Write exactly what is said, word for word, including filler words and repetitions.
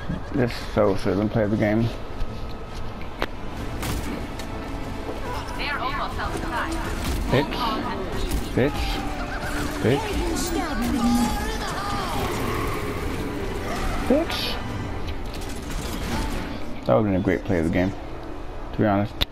This so should have been played the game. They're almost outside. Bitch. Bitch. Bitch. Bitch. That would have been a great play of the game, to be honest.